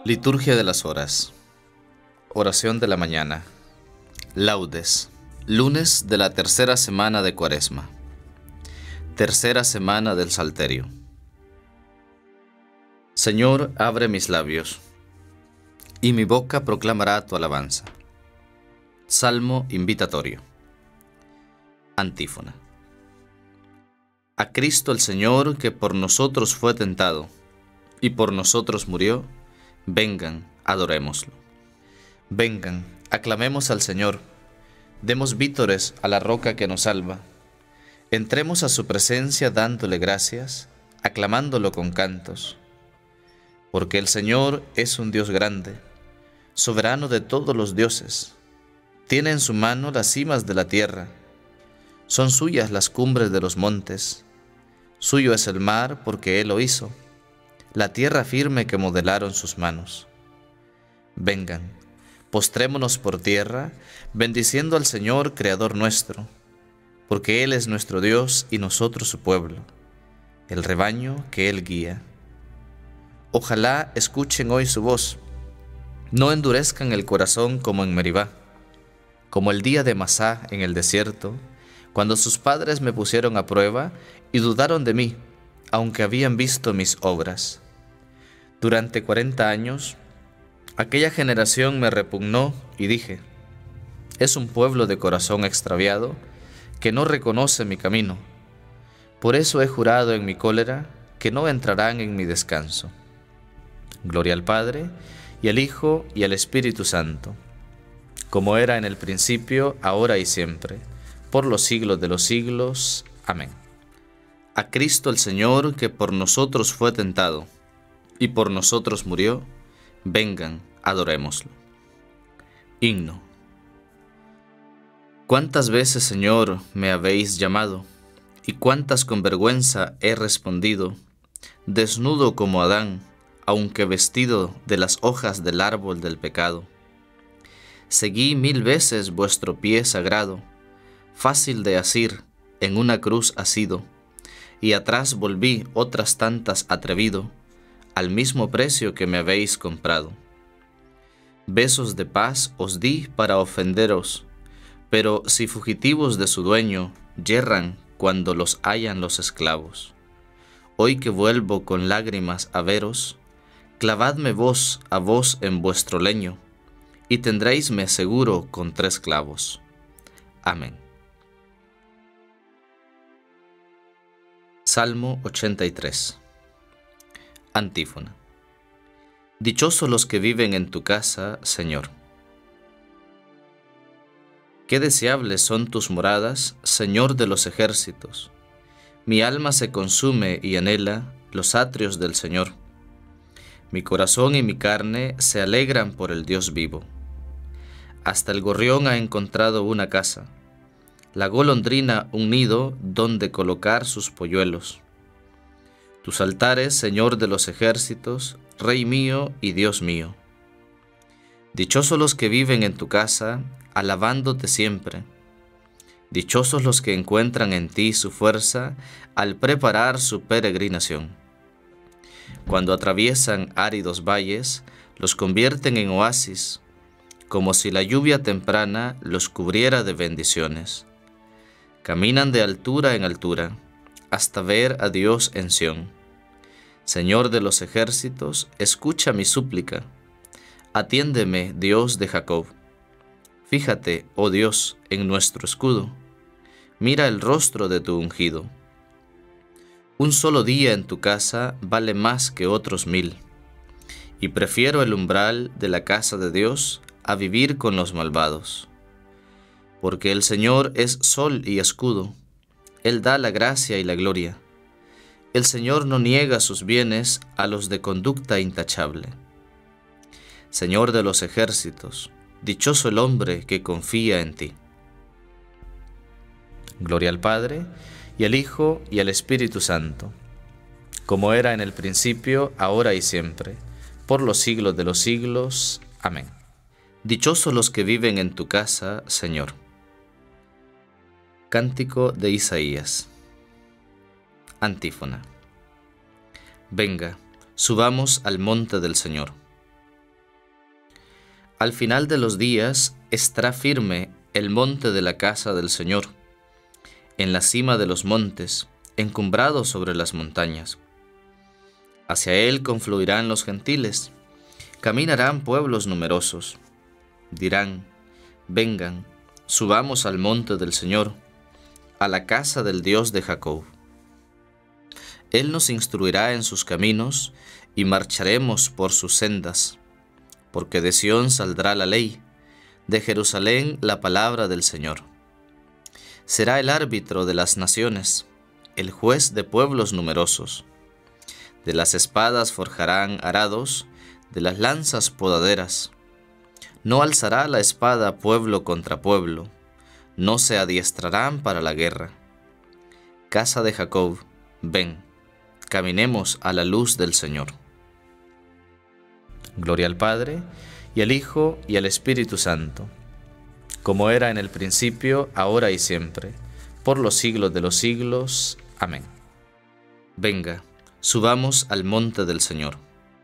Liturgia de las horas. Oración de la mañana. Laudes. Lunes de la tercera semana de Cuaresma. Tercera semana del Salterio. Señor, abre mis labios, y mi boca proclamará tu alabanza. Salmo invitatorio. Antífona. A Cristo el Señor, que por nosotros fue tentado, y por nosotros murió, vengan, adorémoslo. Vengan, aclamemos al Señor, demos vítores a la roca que nos salva. Entremos a su presencia dándole gracias, aclamándolo con cantos. Porque el Señor es un Dios grande, soberano de todos los dioses. Tiene en su mano las cimas de la tierra, son suyas las cumbres de los montes. Suyo es el mar porque Él lo hizo, la tierra firme que modelaron sus manos. Vengan, postrémonos por tierra, bendiciendo al Señor, Creador nuestro, porque Él es nuestro Dios y nosotros su pueblo, el rebaño que Él guía. Ojalá escuchen hoy su voz, no endurezcan el corazón como en Meribá, como el día de Masá en el desierto, cuando sus padres me pusieron a prueba y dudaron de mí, aunque habían visto mis obras. Durante 40 años, aquella generación me repugnó y dije, es un pueblo de corazón extraviado que no reconoce mi camino. Por eso he jurado en mi cólera que no entrarán en mi descanso. Gloria al Padre, y al Hijo, y al Espíritu Santo, como era en el principio, ahora y siempre, por los siglos de los siglos. Amén. A Cristo el Señor, que por nosotros fue tentado, y por nosotros murió, vengan, adorémoslo. Himno. ¿Cuántas veces, Señor, me habéis llamado, y cuántas con vergüenza he respondido, desnudo como Adán, aunque vestido de las hojas del árbol del pecado? Seguí 1000 veces vuestro pie sagrado, fácil de asir, en una cruz asido, y atrás volví otras tantas atrevido, al mismo precio que me habéis comprado. Besos de paz os di para ofenderos, pero si fugitivos de su dueño yerran cuando los hallan los esclavos. Hoy que vuelvo con lágrimas a veros, clavadme vos a vos en vuestro leño, y tendréisme seguro con 3 clavos. Amén. Salmo 83. Antífona. Dichosos los que viven en tu casa, Señor. Qué deseables son tus moradas, Señor de los ejércitos. Mi alma se consume y anhela los atrios del Señor. Mi corazón y mi carne se alegran por el Dios vivo. Hasta el gorrión ha encontrado una casa, la golondrina un nido donde colocar sus polluelos. Tus altares, Señor de los ejércitos, Rey mío y Dios mío. Dichosos los que viven en tu casa, alabándote siempre. Dichosos los que encuentran en ti su fuerza al preparar su peregrinación. Cuando atraviesan áridos valles, los convierten en oasis, como si la lluvia temprana los cubriera de bendiciones. Caminan de altura en altura, hasta ver a Dios en Sión. Señor de los ejércitos, escucha mi súplica. Atiéndeme, Dios de Jacob. Fíjate, oh Dios, en nuestro escudo. Mira el rostro de tu ungido. Un solo día en tu casa vale más que otros 1000, y prefiero el umbral de la casa de Dios a vivir con los malvados. Porque el Señor es sol y escudo, Él da la gracia y la gloria. El Señor no niega sus bienes a los de conducta intachable. Señor de los ejércitos, dichoso el hombre que confía en ti. Gloria al Padre, y al Hijo, y al Espíritu Santo, como era en el principio, ahora y siempre, por los siglos de los siglos. Amén. Dichosos los que viven en tu casa, Señor. Cántico de Isaías. Antífona. Venga, subamos al monte del Señor. Al final de los días estará firme el monte de la casa del Señor, en la cima de los montes, encumbrado sobre las montañas. Hacia él confluirán los gentiles, caminarán pueblos numerosos. Dirán: vengan, subamos al monte del Señor, a la casa del Dios de Jacob. Él nos instruirá en sus caminos, y marcharemos por sus sendas. Porque de Sión saldrá la ley, de Jerusalén la palabra del Señor. Será el árbitro de las naciones, el juez de pueblos numerosos. De las espadas forjarán arados, de las lanzas podaderas. No alzará la espada pueblo contra pueblo, no se adiestrarán para la guerra. Casa de Jacob, ven, caminemos a la luz del Señor. Gloria al Padre, y al Hijo, y al Espíritu Santo, como era en el principio, ahora y siempre, por los siglos de los siglos. Amén. Venga, subamos al monte del Señor.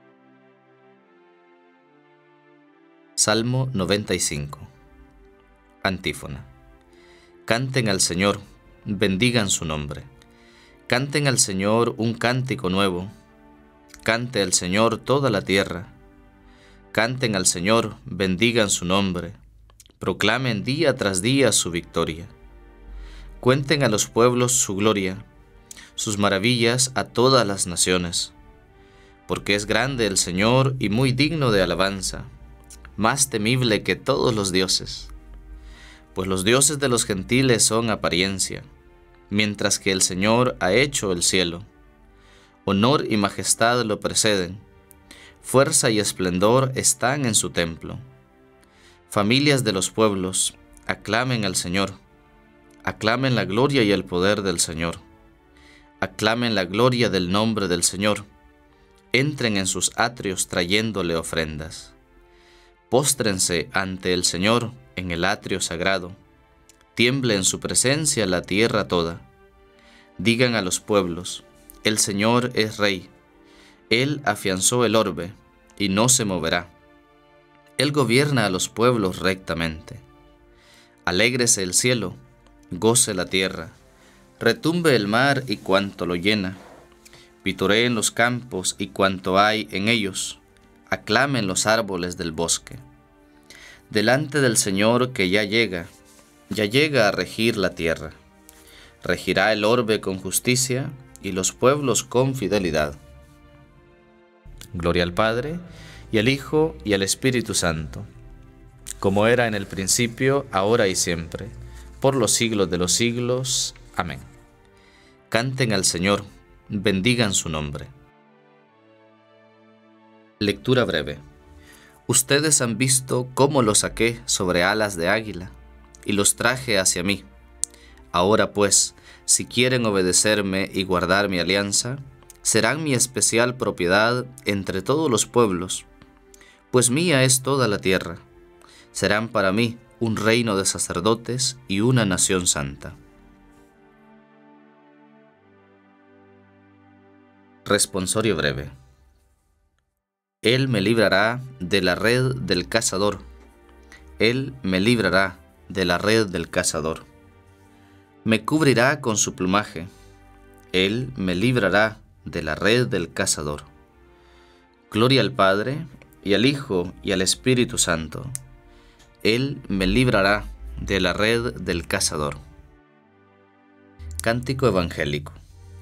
Salmo 95. Antífona. Canten al Señor, bendigan su nombre. Canten al Señor un cántico nuevo. Cante al Señor toda la tierra. Canten al Señor, bendigan su nombre. Proclamen día tras día su victoria. Cuenten a los pueblos su gloria, sus maravillas a todas las naciones. Porque es grande el Señor y muy digno de alabanza, más temible que todos los dioses. Pues los dioses de los gentiles son apariencia, mientras que el Señor ha hecho el cielo. Honor y majestad lo preceden, fuerza y esplendor están en su templo. Familias de los pueblos, aclamen al Señor, aclamen la gloria y el poder del Señor. Aclamen la gloria del nombre del Señor, entren en sus atrios trayéndole ofrendas. Póstrense ante el Señor en el atrio sagrado, tiemble en su presencia la tierra toda. Digan a los pueblos: el Señor es Rey. Él afianzó el orbe y no se moverá. Él gobierna a los pueblos rectamente. Alégrese el cielo, goce la tierra, retumbe el mar y cuanto lo llena. Vitoreen los campos y cuanto hay en ellos, aclamen los árboles del bosque. Delante del Señor que ya llega a regir la tierra. Regirá el orbe con justicia y los pueblos con fidelidad. Gloria al Padre, y al Hijo, y al Espíritu Santo, como era en el principio, ahora y siempre, por los siglos de los siglos. Amén. Canten al Señor, bendigan su nombre. Lectura breve. Ustedes han visto cómo los saqué sobre alas de águila, y los traje hacia mí. Ahora pues, si quieren obedecerme y guardar mi alianza, serán mi especial propiedad entre todos los pueblos, pues mía es toda la tierra. Serán para mí un reino de sacerdotes y una nación santa. Responsorio breve. Él me librará de la red del cazador. Él me librará de la red del cazador. Me cubrirá con su plumaje. Él me librará de la red del cazador. Gloria al Padre, y al Hijo, y al Espíritu Santo. Él me librará de la red del cazador. Cántico evangélico.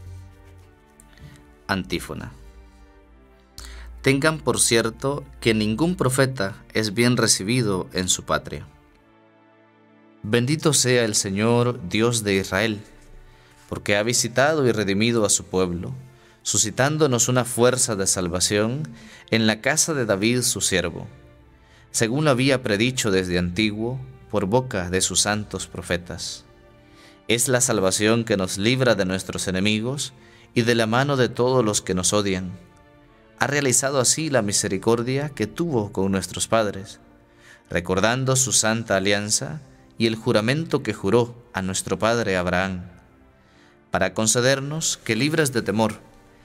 Antífona. Tengan por cierto que ningún profeta es bien recibido en su patria. Bendito sea el Señor, Dios de Israel, porque ha visitado y redimido a su pueblo, suscitándonos una fuerza de salvación en la casa de David su siervo, según lo había predicho desde antiguo por boca de sus santos profetas. Es la salvación que nos libra de nuestros enemigos y de la mano de todos los que nos odian. Ha realizado así la misericordia que tuvo con nuestros padres, recordando su santa alianza y el juramento que juró a nuestro padre Abraham, para concedernos que, libres de temor,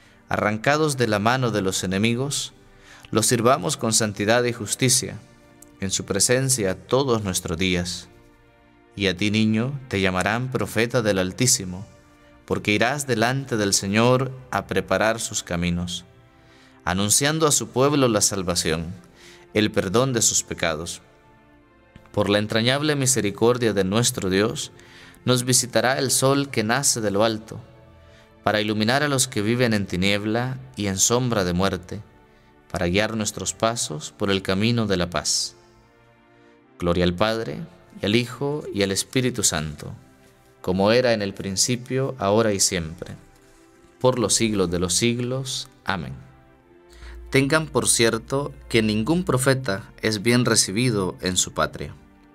arrancados de la mano de los enemigos, los sirvamos con santidad y justicia, en su presencia todos nuestros días. Y a ti, niño, te llamarán profeta del Altísimo, porque irás delante del Señor a preparar sus caminos, anunciando a su pueblo la salvación, el perdón de sus pecados. Por la entrañable misericordia de nuestro Dios, nos visitará el sol que nace de lo alto, para iluminar a los que viven en tiniebla y en sombra de muerte, para guiar nuestros pasos por el camino de la paz. Gloria al Padre, y al Hijo, y al Espíritu Santo, como era en el principio, ahora y siempre, por los siglos de los siglos. Amén. Tengan por cierto que ningún profeta es bien recibido en su patria.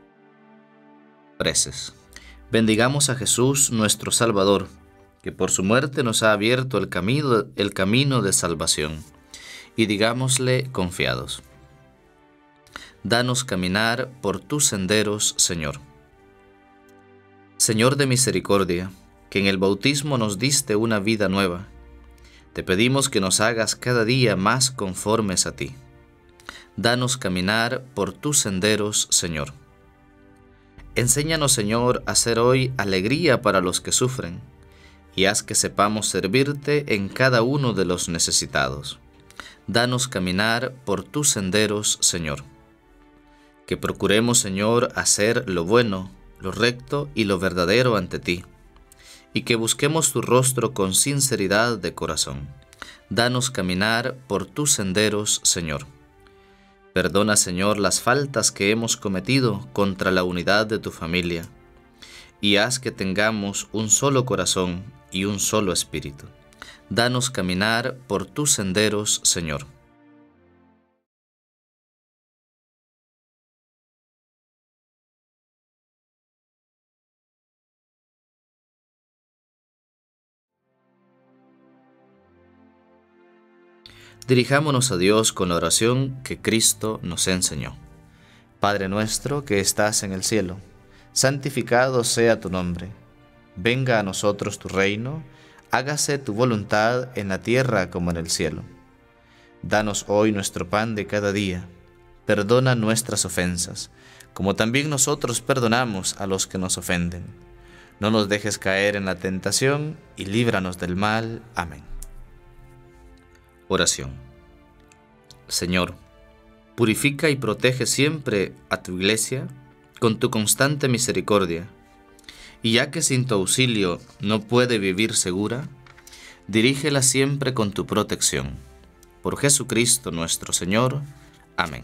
Preces. Bendigamos a Jesús, nuestro Salvador, que por su muerte nos ha abierto el camino de salvación, y digámosle confiados: danos caminar por tus senderos, Señor. Señor de misericordia, que en el bautismo nos diste una vida nueva, te pedimos que nos hagas cada día más conformes a ti. Danos caminar por tus senderos, Señor. Enséñanos, Señor, a ser hoy alegría para los que sufren, y haz que sepamos servirte en cada uno de los necesitados. Danos caminar por tus senderos, Señor. Que procuremos, Señor, hacer lo bueno, lo recto y lo verdadero ante ti, y que busquemos tu rostro con sinceridad de corazón. Danos caminar por tus senderos, Señor. Perdona, Señor, las faltas que hemos cometido contra la unidad de tu familia, y haz que tengamos un solo corazón y un solo espíritu. Danos caminar por tus senderos, Señor. Dirijámonos a Dios con la oración que Cristo nos enseñó. Padre nuestro que estás en el cielo, santificado sea tu nombre. Venga a nosotros tu reino, hágase tu voluntad en la tierra como en el cielo. Danos hoy nuestro pan de cada día. Perdona nuestras ofensas, como también nosotros perdonamos a los que nos ofenden. No nos dejes caer en la tentación y líbranos del mal. Amén. Oración. Señor, purifica y protege siempre a tu Iglesia con tu constante misericordia, y ya que sin tu auxilio no puede vivir segura, dirígela siempre con tu protección. Por Jesucristo nuestro Señor. Amén.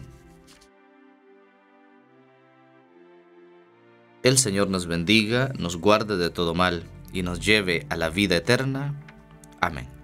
El Señor nos bendiga, nos guarde de todo mal y nos lleve a la vida eterna. Amén.